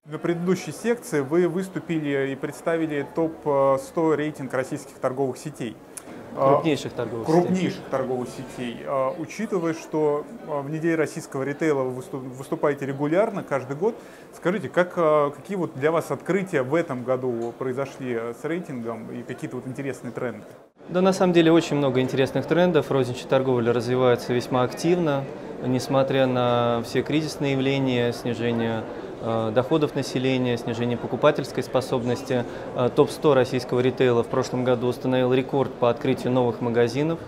На предыдущей секции вы выступили и представили топ-100 рейтинг российских торговых сетей. Крупнейших торговых Крупнейших торговых сетей. Учитывая, что в неделе российского ритейла вы выступаете регулярно, каждый год, скажите, какие вот для вас открытия в этом году произошли с рейтингом и какие-то вот интересные тренды? Да, на самом деле очень много интересных трендов. Розничная торговля развивается весьма активно, несмотря на все кризисные явления, снижение доходов населения, снижение покупательской способности. Топ-100 российского ритейла в прошлом году установил рекорд по открытию новых магазинов,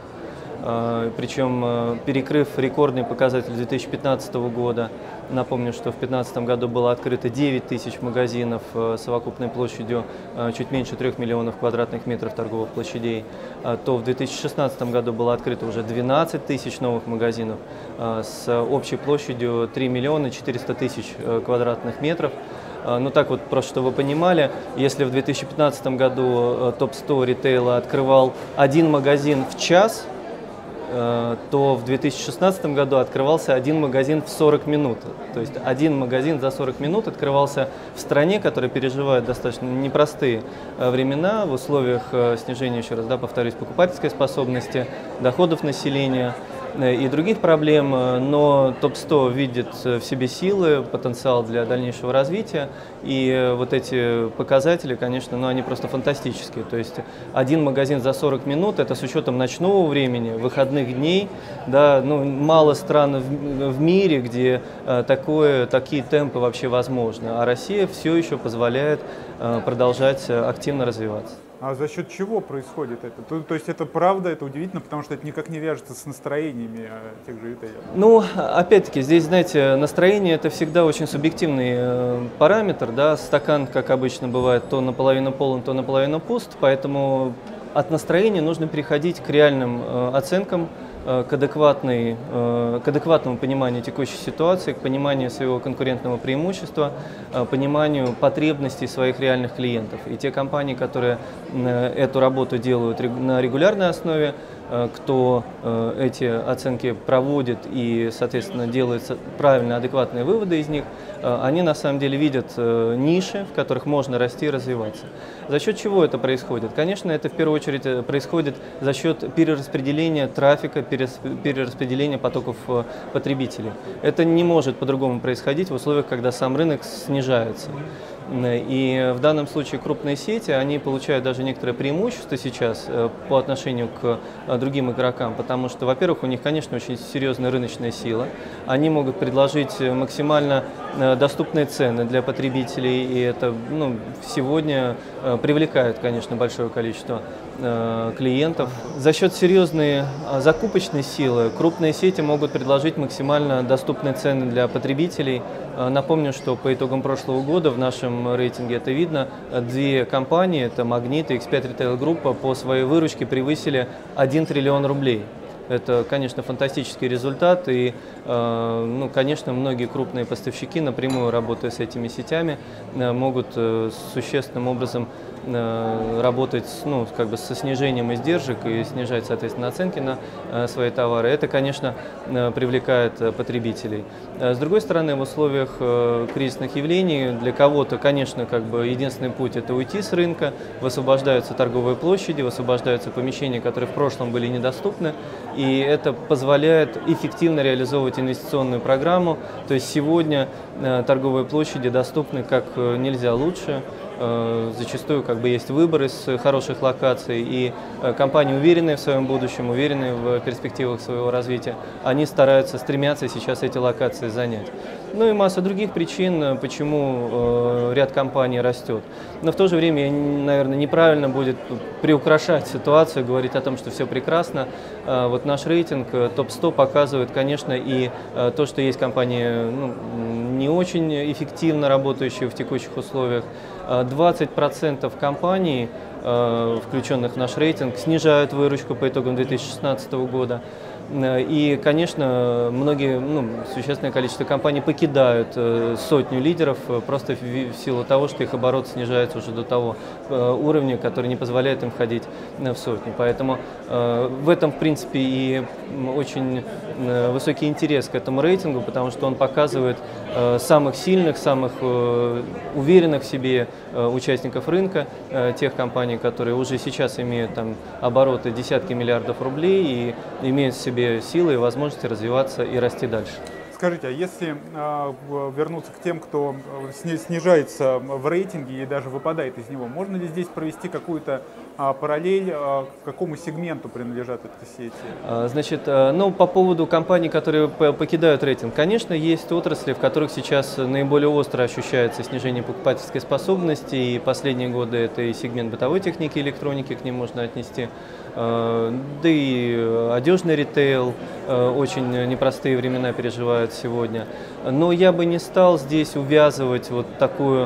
причем перекрыв рекордный показатель 2015 года. Напомню, что в 2015 году было открыто 9 тысяч магазинов с совокупной площадью чуть меньше 3 миллионов квадратных метров торговых площадей, то в 2016 году было открыто уже 12 тысяч новых магазинов с общей площадью 3 миллиона 400 тысяч квадратных метров. Ну так вот, просто чтобы вы понимали, если в 2015 году топ-100 ритейла открывал один магазин в час, то в 2016 году открывался один магазин в 40 минут. То есть один магазин за 40 минут открывался в стране, которая переживает достаточно непростые времена в условиях снижения, еще раз повторюсь, покупательской способности, доходов населения и других проблем, но топ-100 видит в себе силы, потенциал для дальнейшего развития, и вот эти показатели, конечно, они просто фантастические. То есть один магазин за 40 минут, это с учетом ночного времени, выходных дней, да, мало стран в мире, где такие темпы вообще возможны, а Россия все еще позволяет продолжать активно развиваться. А за счет чего происходит это? То есть это правда, это удивительно, потому что это никак не вяжется с настроениями тех же ритейлеров. Опять-таки, здесь, знаете, настроение – это всегда очень субъективный параметр, да, стакан, как обычно бывает, то наполовину полон, то наполовину пуст, поэтому от настроения нужно переходить к реальным оценкам, к адекватному пониманию текущей ситуации, к пониманию своего конкурентного преимущества, пониманию потребностей своих реальных клиентов. И те компании, которые эту работу делают на регулярной основе, кто эти оценки проводит и, соответственно, делает правильно адекватные выводы из них, они на самом деле видят ниши, в которых можно расти и развиваться. За счет чего это происходит? Конечно, это в первую очередь происходит за счет перераспределения трафика, перераспределения потоков потребителей. Это не может по-другому происходить в условиях, когда сам рынок снижается. И в данном случае крупные сети, они получают даже некоторое преимущество сейчас по отношению к другим игрокам, потому что, во-первых, у них, конечно, очень серьезная рыночная сила, они могут предложить максимально доступные цены для потребителей, и это сегодня привлекает, конечно, большое количество клиентов. За счет серьезной закупочной силы крупные сети могут предложить максимально доступные цены для потребителей. Напомню, что по итогам прошлого года в нашем рейтинге это видно, две компании, это Магнит и X5 Retail Group, по своей выручке превысили 1 триллион рублей. Это, конечно, фантастический результат, и, конечно, многие крупные поставщики, напрямую работая с этими сетями, могут существенным образом работать со снижением издержек и снижать, соответственно, оценки на свои товары. Это, конечно, привлекает потребителей. С другой стороны, в условиях кризисных явлений для кого-то, конечно, единственный путь – это уйти с рынка, высвобождаются торговые площади, высвобождаются помещения, которые в прошлом были недоступны, и это позволяет эффективно реализовывать инвестиционную программу. То есть сегодня торговые площади доступны как нельзя лучше. Зачастую есть выбор из хороших локаций, и компании, уверенные в своем будущем, уверенные в перспективах своего развития, они стремятся сейчас эти локации занять. И масса других причин, почему ряд компаний растет. Но в то же время, наверное, неправильно будет приукрашать ситуацию, говорить о том, что все прекрасно. Вот наш рейтинг топ-100 показывает, конечно, и то, что есть компании не очень эффективно работающие в текущих условиях. 20% компаний, включенных в наш рейтинг, снижают выручку по итогам 2016 года. И, конечно, многие, существенное количество компаний покидают сотню лидеров просто в силу того, что их оборот снижается уже до того уровня, который не позволяет им входить в сотню. Поэтому в этом, в принципе, и очень высокий интерес к этому рейтингу, потому что он показывает самых сильных, самых уверенных в себе участников рынка, тех компаний, которые уже сейчас имеют там обороты десятки миллиардов рублей и имеют в себе силы и возможности развиваться и расти дальше. Скажите, а если вернуться к тем, кто снижается в рейтинге и даже выпадает из него, можно ли здесь провести какую-то параллель, к какому сегменту принадлежат эти сети? Значит, по поводу компаний, которые покидают рейтинг, конечно, есть отрасли, в которых сейчас наиболее остро ощущается снижение покупательской способности, и последние годы это и сегмент бытовой техники и электроники, к ним можно отнести, да и одежный ритейл, очень непростые времена переживают сегодня. Но я бы не стал здесь увязывать вот такую,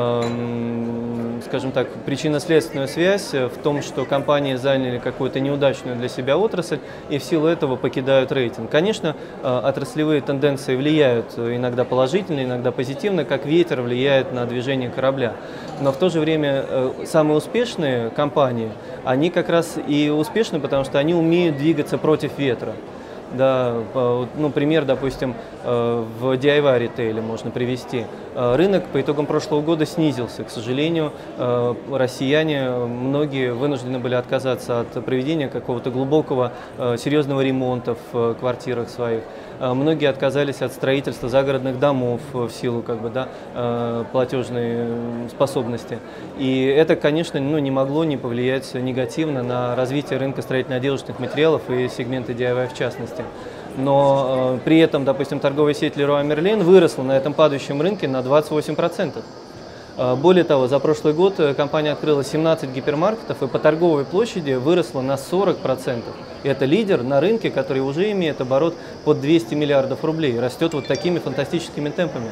скажем так, причинно-следственную связь в том, что компании заняли какую-то неудачную для себя отрасль и в силу этого покидают рейтинг. Конечно, отраслевые тенденции влияют иногда положительно, иногда позитивно, как ветер влияет на движение корабля. Но в то же время самые успешные компании, они как раз и успешны, потому что они умеют двигаться против ветра. Да, пример, допустим, в DIY ритейле можно привести. Рынок по итогам прошлого года снизился. К сожалению, россияне, многие вынуждены были отказаться от проведения какого-то глубокого, серьезного ремонта в квартирах своих. Многие отказались от строительства загородных домов в силу платежной способности. И это, конечно, не могло не повлиять негативно на развитие рынка строительно-отделочных материалов и сегмента DIY в частности. Но при этом, допустим, торговая сеть Leroy Merlin выросла на этом падающем рынке на 28%. Более того, за прошлый год компания открыла 17 гипермаркетов и по торговой площади выросла на 40%. И это лидер на рынке, который уже имеет оборот под 200 миллиардов рублей, растет вот такими фантастическими темпами.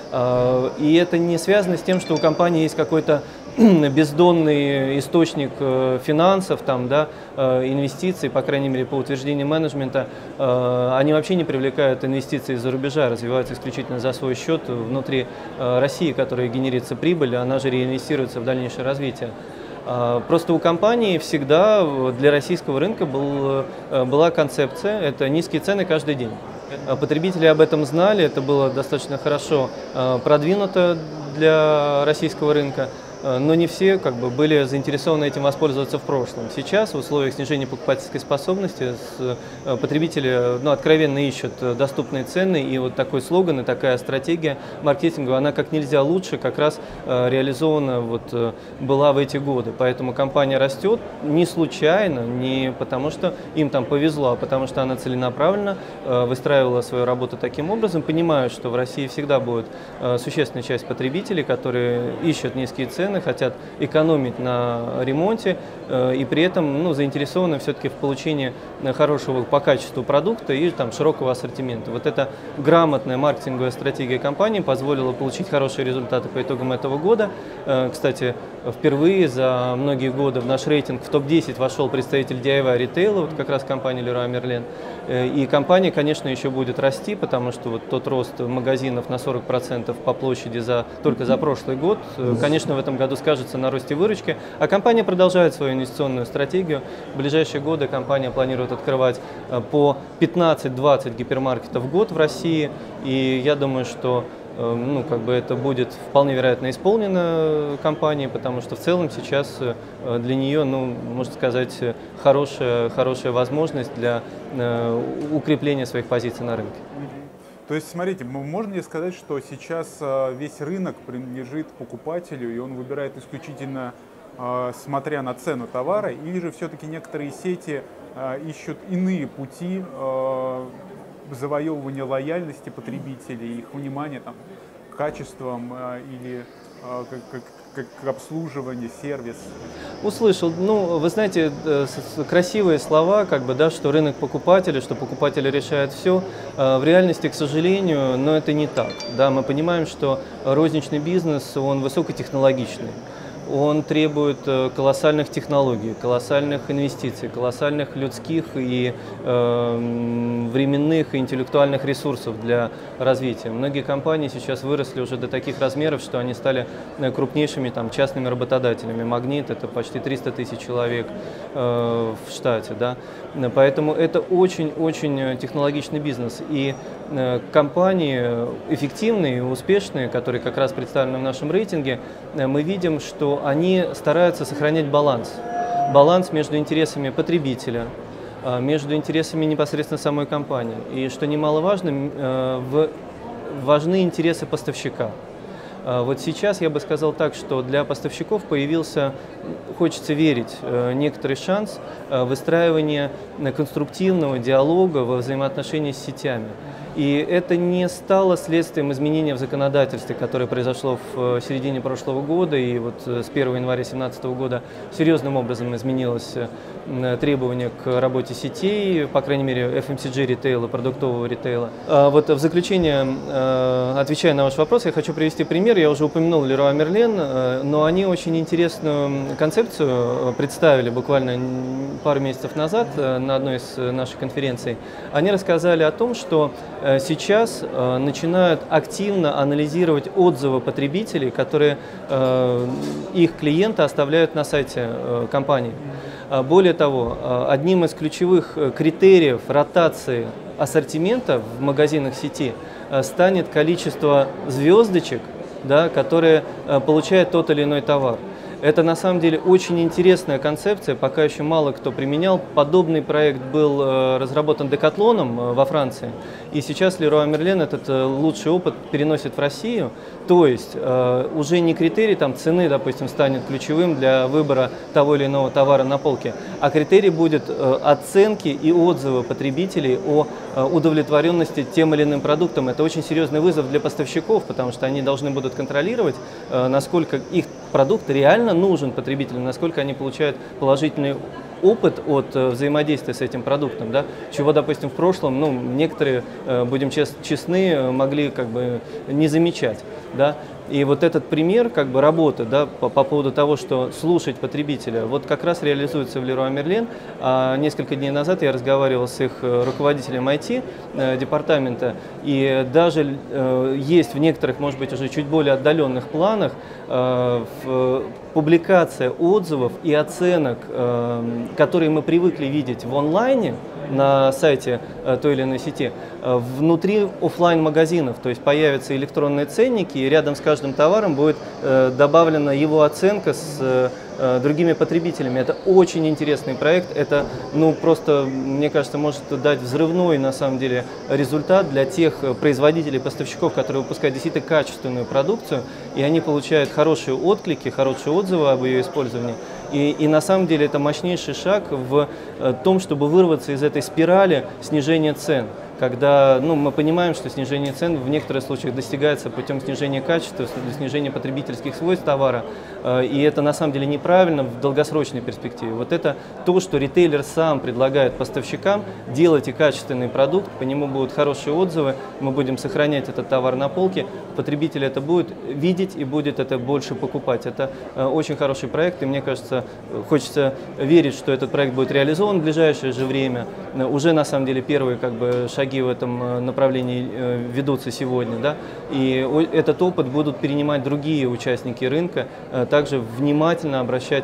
И это не связано с тем, что у компании есть какой-то бездонный источник финансов, инвестиций, по крайней мере, по утверждению менеджмента. Они вообще не привлекают инвестиции из-за рубежа, развиваются исключительно за свой счет внутри России, которая генерится прибыль, она же реинвестируется в дальнейшее развитие. Просто у компании всегда для российского рынка была концепция – это низкие цены каждый день. Потребители об этом знали, это было достаточно хорошо продвинуто для российского рынка, но не все были заинтересованы этим воспользоваться в прошлом. Сейчас, в условиях снижения покупательской способности, потребители откровенно ищут доступные цены, и вот такой слоган и такая стратегия маркетинговая, она как нельзя лучше как раз реализована была в эти годы. Поэтому компания растет не случайно, не потому что им там повезло, а потому что она целенаправленно выстраивала свою работу таким образом, понимая, что в России всегда будет существенная часть потребителей, которые ищут низкие цены, хотят экономить на ремонте и при этом заинтересованы все-таки в получении хорошего по качеству продукта и широкого ассортимента. Вот эта грамотная маркетинговая стратегия компании позволила получить хорошие результаты по итогам этого года. Кстати, впервые за многие годы в наш рейтинг в топ-10 вошел представитель DIY ритейла, как раз компания Leroy Merlin. И компания, конечно, еще будет расти, потому что тот рост магазинов на 40% по площади только за прошлый год, конечно, в этом году скажется на росте выручки. А компания продолжает свою инвестиционную стратегию. В ближайшие годы компания планирует открывать по 15-20 гипермаркетов в год в России. И я думаю, что это будет вполне вероятно исполнено компанией, потому что в целом сейчас для нее, можно сказать, хорошая возможность для укрепления своих позиций на рынке. То есть, смотрите, можно ли сказать, что сейчас весь рынок принадлежит покупателю, и он выбирает исключительно смотря на цену товара, или же все-таки некоторые сети ищут иные пути завоевывания лояльности потребителей, их внимания к качествам или к обслуживанию, сервис? Услышал. Вы знаете, красивые слова, что рынок покупателя, что покупатель решает все. В реальности, к сожалению, это не так. Да, мы понимаем, что розничный бизнес, он высокотехнологичный. он требует колоссальных технологий, колоссальных инвестиций, колоссальных людских и временных и интеллектуальных ресурсов для развития. Многие компании сейчас выросли уже до таких размеров, что они стали крупнейшими частными работодателями. «Магнит» — это почти 300 тысяч человек в штате. Да? Поэтому это очень-очень технологичный бизнес. И компании эффективные и успешные, которые как раз представлены в нашем рейтинге, мы видим, что они стараются сохранять баланс. Баланс между интересами потребителя, между интересами непосредственно самой компании. И, что немаловажно, важны интересы поставщика. Вот сейчас я бы сказал так, что для поставщиков появился, хочется верить, некоторый шанс выстраивания конструктивного диалога во взаимоотношении с сетями. И это не стало следствием изменения в законодательстве, которое произошло в середине прошлого года, и вот с 1 января 2017 года серьезным образом изменилось требование к работе сетей, по крайней мере, FMCG ритейла, продуктового ритейла. Вот в заключение, отвечая на ваш вопрос, я хочу привести пример. Я уже упомянул Leroy Merlin, но они очень интересную концепцию представили буквально пару месяцев назад на одной из наших конференций. Они рассказали о том, что сейчас начинают активно анализировать отзывы потребителей, которые их клиенты оставляют на сайте компании. Более того, одним из ключевых критериев ротации ассортимента в магазинах сети станет количество звездочек, да, которые получает тот или иной товар. Это на самом деле очень интересная концепция, пока еще мало кто применял. Подобный проект был разработан Decathlon во Франции, и сейчас Leroy Merlin этот лучший опыт переносит в Россию. То есть уже не критерий цены, допустим, станет ключевым для выбора того или иного товара на полке, а критерий будет оценки и отзывы потребителей о удовлетворенности тем или иным продуктом. Это очень серьезный вызов для поставщиков, потому что они должны будут контролировать, насколько их продукт реально нужен потребителям, насколько они получают положительный опыт от взаимодействия с этим продуктом, да? Чего, допустим, в прошлом, некоторые, будем честны, могли не замечать, да? И вот этот пример работы, да, по поводу того, что слушать потребителя, вот как раз реализуется в Leroy Merlin. Несколько дней назад я разговаривал с их руководителем IT-департамента, и даже есть в некоторых, может быть, уже чуть более отдаленных планах публикация отзывов и оценок, которые мы привыкли видеть в онлайне, на сайте той или иной сети, внутри офлайн-магазинов, то есть появятся электронные ценники, и рядом с каждым товаром будет добавлена его оценка с другими потребителями. Это очень интересный проект, это просто, мне кажется, может дать взрывной на самом деле результат для тех производителей, поставщиков, которые выпускают действительно качественную продукцию, и они получают хорошие отклики, хорошие отзывы об ее использовании. И на самом деле это мощнейший шаг в том, чтобы вырваться из этой спирали снижения цен. Когда мы понимаем, что снижение цен в некоторых случаях достигается путем снижения качества, снижения потребительских свойств товара, и это на самом деле неправильно в долгосрочной перспективе. Вот это то, что ритейлер сам предлагает поставщикам: делайте качественный продукт, по нему будут хорошие отзывы, мы будем сохранять этот товар на полке, потребитель это будет видеть и будет это больше покупать. Это очень хороший проект, и мне кажется, хочется верить, что этот проект будет реализован в ближайшее же время. Уже на самом деле первые шаги в этом направлении ведутся сегодня, да? И этот опыт будут перенимать другие участники рынка, также внимательно обращать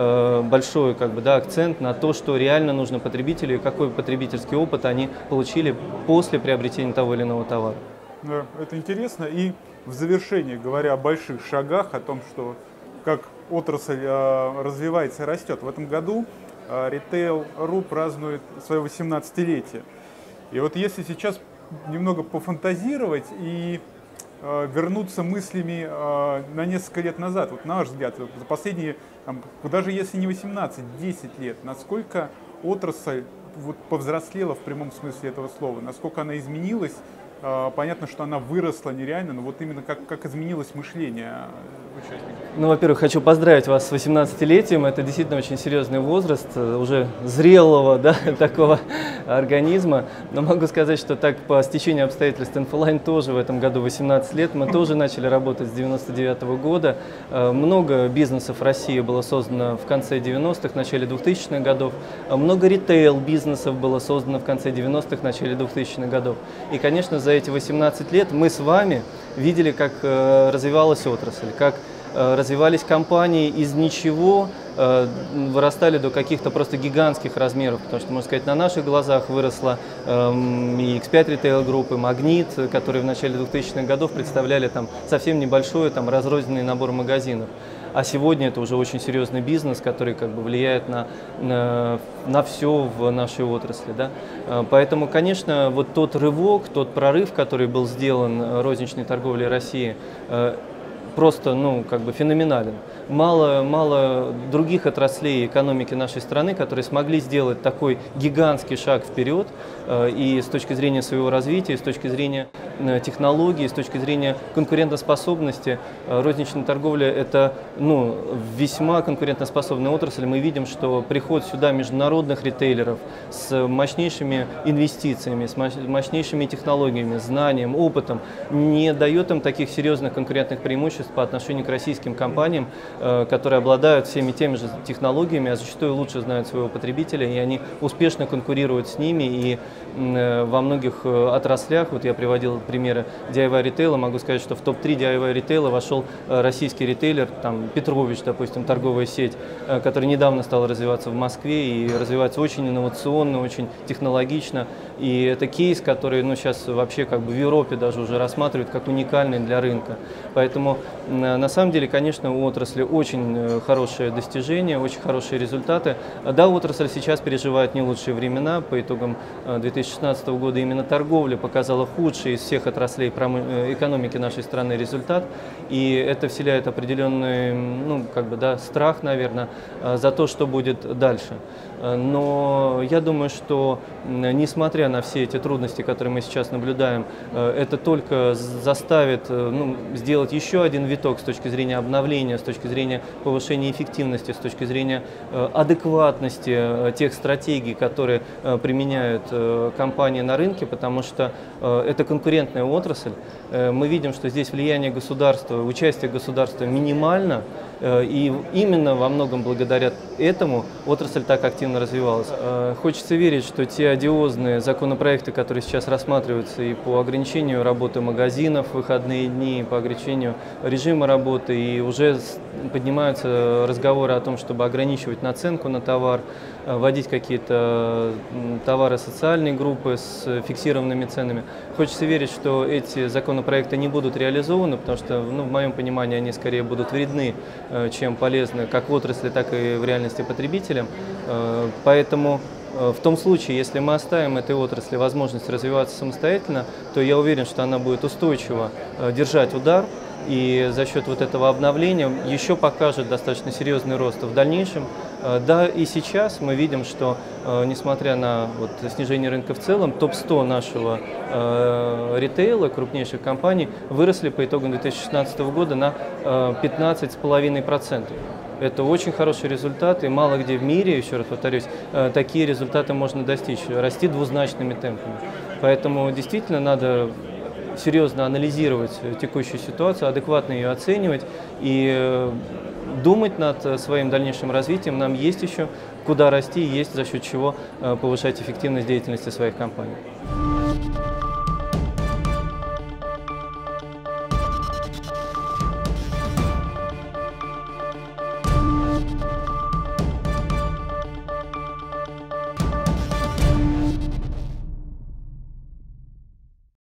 большой акцент на то, что реально нужно потребителю и какой потребительский опыт они получили после приобретения того или иного товара. Да, это интересно. И в завершении, говоря о больших шагах, о том, что как отрасль развивается и растет, в этом году Retail.ru празднует свое 18-летие. И вот если сейчас немного пофантазировать и вернуться мыслями на несколько лет назад, вот на ваш взгляд, за последние, даже если не 18, 10 лет, насколько отрасль повзрослела в прямом смысле этого слова, насколько она изменилась? Понятно, что она выросла нереально, но вот именно как изменилось мышление участников? Ну, во-первых, хочу поздравить вас с 18-летием. Это действительно очень серьезный возраст, уже зрелого, да, такого организма. Но могу сказать, что так по стечению обстоятельств Infoline тоже в этом году 18 лет. Мы тоже начали работать с 99-го года. Много бизнесов в России было создано в конце 90-х, начале 2000-х годов. Много ритейл-бизнесов было создано в конце 90-х, начале 2000-х годов. И, конечно, за эти 18 лет мы с вами видели, как развивалась отрасль, как развивались компании из ничего, вырастали до каких-то просто гигантских размеров, потому что, можно сказать, на наших глазах выросла и X5 Retail Group, и Магнит, которые в начале 2000-х годов представляли там совсем небольшой разрозненный набор магазинов. А сегодня это уже очень серьезный бизнес, который как бы влияет на все в нашей отрасли. Да? Поэтому, конечно, вот тот рывок, тот прорыв, который был сделан розничной торговлей России, просто, как бы феноменален. Мало других отраслей экономики нашей страны, которые смогли сделать такой гигантский шаг вперед и с точки зрения своего развития, и с точки зрения технологий, и с точки зрения конкурентоспособности. Розничная торговля – это весьма конкурентоспособная отрасль. Мы видим, что приход сюда международных ритейлеров с мощнейшими инвестициями, с мощнейшими технологиями, знанием, опытом не дает им таких серьезных конкурентных преимуществ по отношению к российским компаниям, которые обладают всеми теми же технологиями, а зачастую лучше знают своего потребителя, и они успешно конкурируют с ними. И во многих отраслях, вот я приводил примеры DIY ритейла, могу сказать, что в топ-3 DIY ритейла вошел российский ритейлер, там Петрович, допустим, торговая сеть, которая недавно стала развиваться в Москве и развивается очень инновационно, очень технологично. И это кейс, который сейчас вообще как бы в Европе даже уже рассматривают как уникальный для рынка. Поэтому на самом деле, конечно, у отрасли очень хорошие достижения, очень хорошие результаты. Да, отрасль сейчас переживает не лучшие времена. По итогам 2016 года именно торговля показала худший из всех отраслей экономики нашей страны результат. И это вселяет определенный страх, наверное, за то, что будет дальше. Но я думаю, что несмотря на все эти трудности, которые мы сейчас наблюдаем, это только заставит сделать еще один виток с точки зрения обновления, с точки зрения повышения эффективности, с точки зрения адекватности тех стратегий, которые применяют компании на рынке, потому что это конкурентная отрасль. Мы видим, что здесь влияние государства, участие государства минимально, и именно во многом благодаря этому отрасль так активно развивалась. Хочется верить, что те одиозные законопроекты, которые сейчас рассматриваются и по ограничению работы магазинов в выходные дни, по ограничению режима работы, и уже поднимаются разговоры о том, чтобы ограничивать наценку на товар, вводить какие-то товары социальной группы с фиксированными ценами. Хочется верить, что эти законопроекты не будут реализованы, потому что, в моем понимании, они скорее будут вредны, чем полезны как в отрасли, так и в реальности потребителям. Поэтому в том случае, если мы оставим этой отрасли возможность развиваться самостоятельно, то я уверен, что она будет устойчиво держать удар. И за счет вот этого обновления еще покажет достаточно серьезный рост в дальнейшем. Да, и сейчас мы видим, что несмотря на снижение рынка в целом, топ-100 нашего ритейла, крупнейших компаний, выросли по итогам 2016 года на 15,5%. Это очень хороший результат, и мало где в мире, еще раз повторюсь, такие результаты можно достичь, расти двузначными темпами. Поэтому действительно надо серьезно анализировать текущую ситуацию, адекватно ее оценивать и думать над своим дальнейшим развитием. Нам есть еще куда расти, есть за счет чего повышать эффективность деятельности своих компаний.